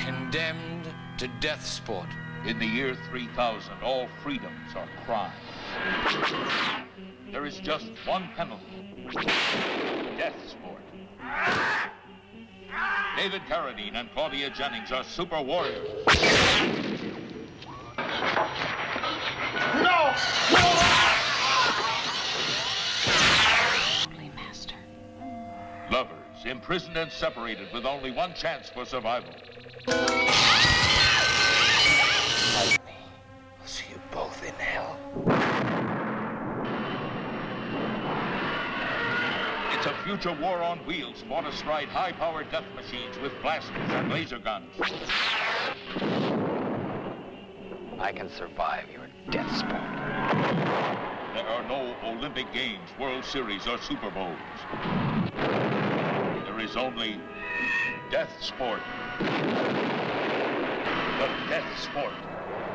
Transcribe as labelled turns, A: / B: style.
A: condemned to death sport.
B: In the year 3000, all freedoms are crime. There is just one penalty: death sport. David Carradine and Claudia Jennings are super warriors.
C: No!
D: Master.
B: Lovers, imprisoned and separated with only one chance for survival.
A: Fight me. I'll see you both in hell.
B: It's a future war on wheels fought astride high-powered death machines with blasters and laser guns.
A: I can survive your death sport.
B: There are no Olympic Games, World Series, or Super Bowls. There is only death sport. The death sport.